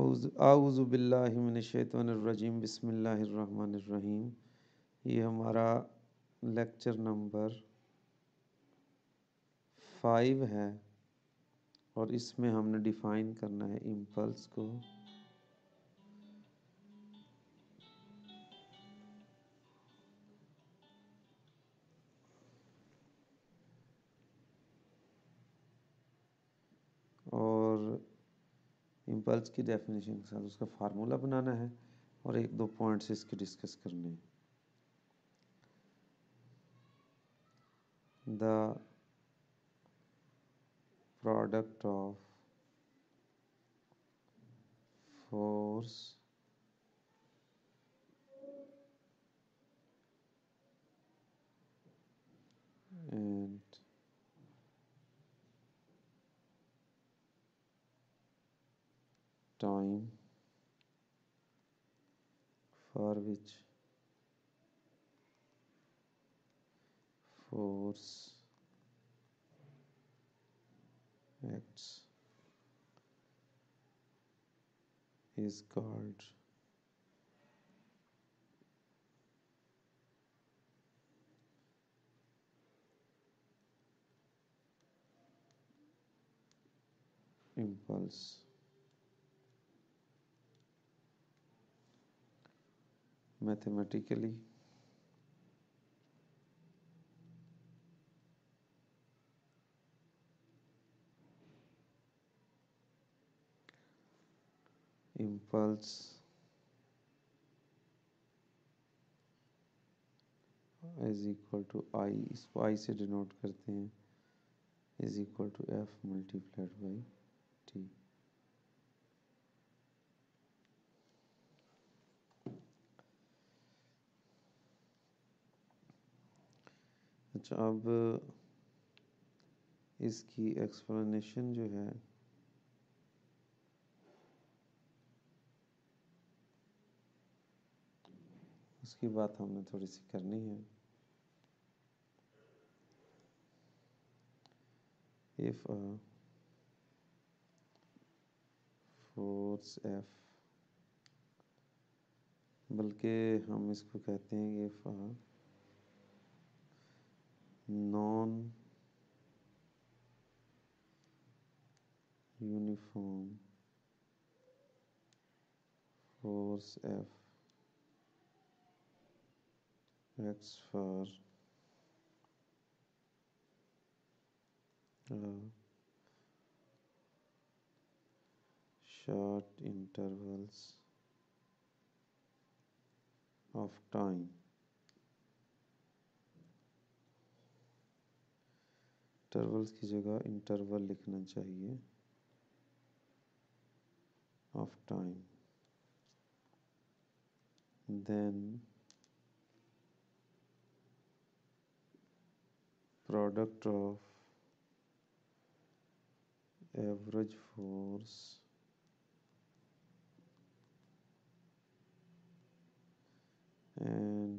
आऊज़ु बिल्लाहि मिनश्शैतानिर्रजीम बिस्मिल्लाहिर्रहमानिर्रहीम। ये हमारा लेक्चर नंबर 5 है और इसमें हमने डिफ़ाइन करना है इम्पल्स को। और इम्पल्स की डेफिनेशन के साथ उसका फार्मूला बनाना है और एक दो पॉइंट्स इसके डिस्कस करने हैं। The product of force and time for which force acts is called impulse. Mathematically, impulse is equal to I, इसको I से डिनोट करते हैं, is equal to F multiplied by T। अच्छा, अब इसकी एक्सप्लेनेशन जो है उसकी बात हमने थोड़ी सी करनी है। If a force F, बल्कि हम इसको कहते हैं if a non uniform force F acts for short intervals of time, intervals की जगह इंटरवल लिखना चाहिए, of time, then product of average force and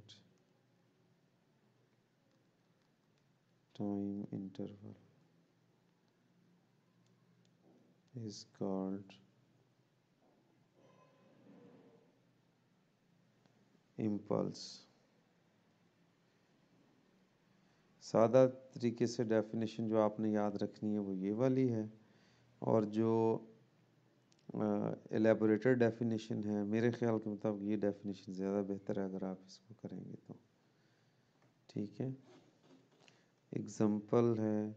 time interval is called impulse। सादा तरीके से डेफिनेशन जो आपने याद रखनी है वो ये वाली है, और जो एलेबोरेटेड डेफिनेशन है मेरे ख्याल के मुताबिक ये डेफिनेशन ज़्यादा बेहतर है अगर आप इसको करेंगे तो। ठीक है, एग्जांपल है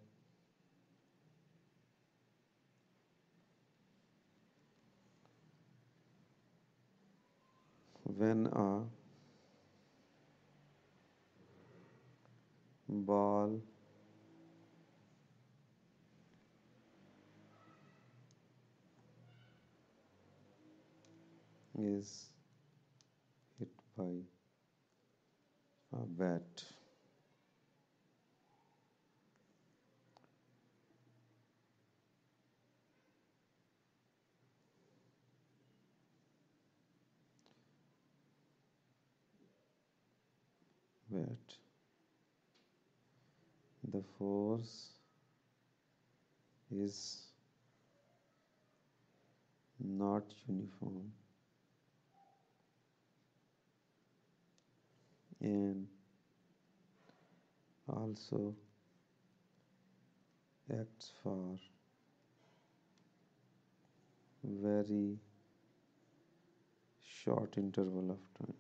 when a ball is hit by a bat, the force is not uniform, and also acts for very short interval of time.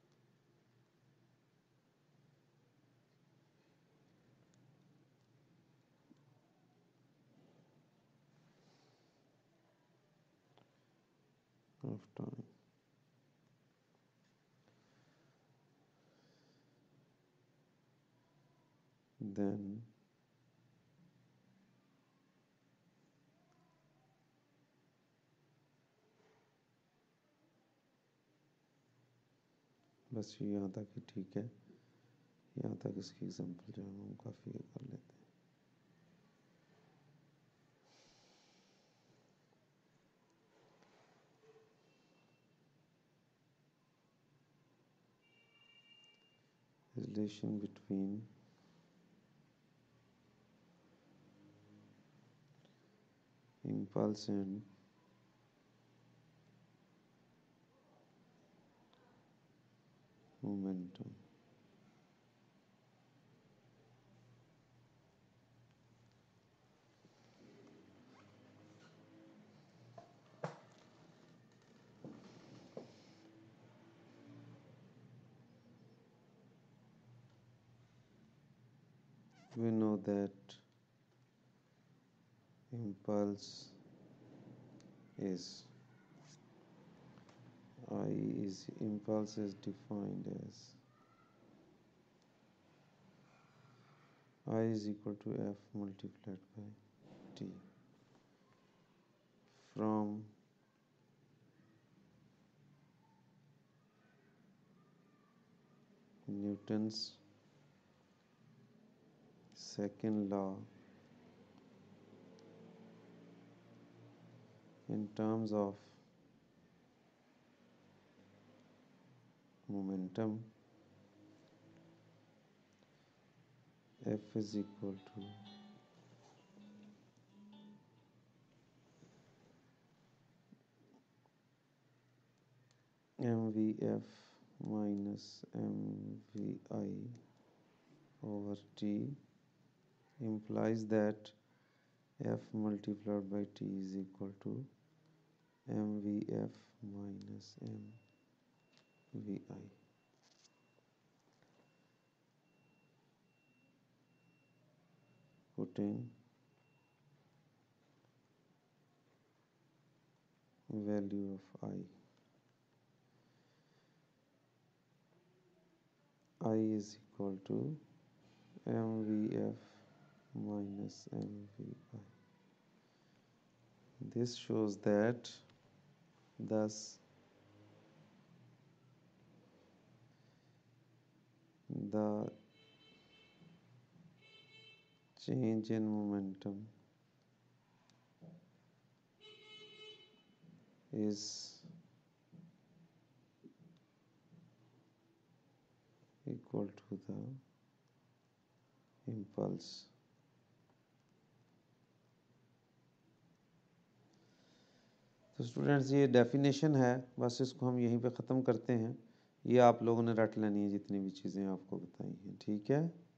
Then बस यहाँ तक ही ठीक है। यहाँ तक इसकी एग्जांपल जो है हम काफ़ी कर लेते हैं। Relation between impulse and momentum. We know that impulse is impulse is defined as I is equal to F multiplied by T from Newton's second law in terms of momentum. F is equal to mvf minus mvi over t implies that f multiplied by t is equal to mvf minus mvi. Putting value of I is equal to mvf minus mvi. This shows that thus the change in momentum is equal to the impulse. तो students ये definition है, बस इसको हम यहीं पे ख़त्म करते हैं। ये आप लोगों ने रट लेनी है जितनी भी चीज़ें आपको बताई हैं, ठीक है।